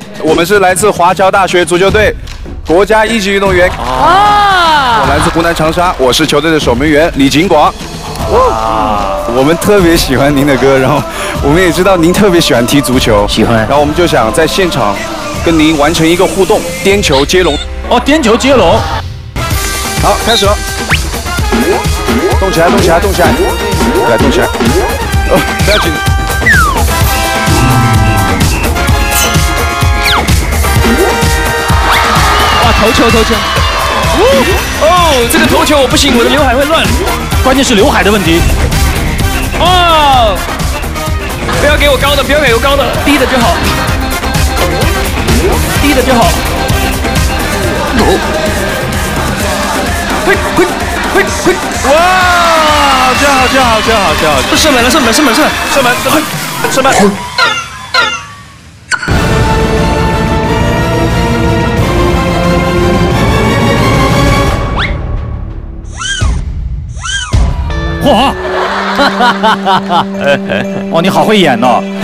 我们是来自华侨大学足球队，国家一级运动员。我来自湖南长沙，我是球队的守门员李景广。我们特别喜欢您的歌，然后我们也知道您特别喜欢踢足球， 喜欢。 然后我们就想在现场跟您完成一个互动，颠球接龙。 哦，颠球接龙。 好，开始了。动起来，动起来，动起来，来动起来。不要紧。 哇，头球，头球。 哦，这个头球我不行，我的刘海会乱。 关键是刘海的问题。 哦，不要给我高的，不要给我高的，低的就好，低的就好。会， 哇，这样好，这样好，这样好，这样好。 射门了，射门，射门，射门，射门，射门，射门。 嚯！哇，你好会演哦。